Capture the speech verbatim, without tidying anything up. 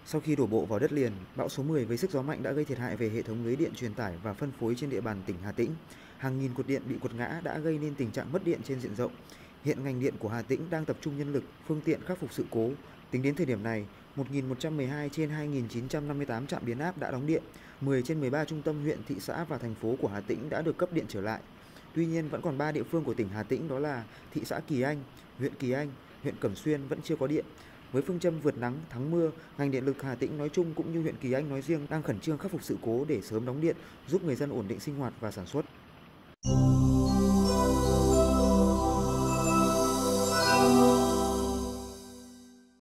Sau khi đổ bộ vào đất liền, bão số mười với sức gió mạnh đã gây thiệt hại về hệ thống lưới điện truyền tải và phân phối trên địa bàn tỉnh Hà Tĩnh. Hàng nghìn cột điện bị quật ngã đã gây nên tình trạng mất điện trên diện rộng. Hiện ngành điện của Hà Tĩnh đang tập trung nhân lực, phương tiện khắc phục sự cố. Tính đến thời điểm này, một nghìn một trăm mười hai trên hai nghìn chín trăm năm mươi tám trạm biến áp đã đóng điện, mười trên mười ba trung tâm huyện, thị xã và thành phố của Hà Tĩnh đã được cấp điện trở lại. Tuy nhiên, vẫn còn ba địa phương của tỉnh Hà Tĩnh, đó là thị xã Kỳ Anh, huyện Kỳ Anh, huyện Cẩm Xuyên vẫn chưa có điện. Với phương châm vượt nắng thắng mưa, ngành điện lực Hà Tĩnh nói chung cũng như huyện Kỳ Anh nói riêng đang khẩn trương khắc phục sự cố để sớm đóng điện, giúp người dân ổn định sinh hoạt và sản xuất.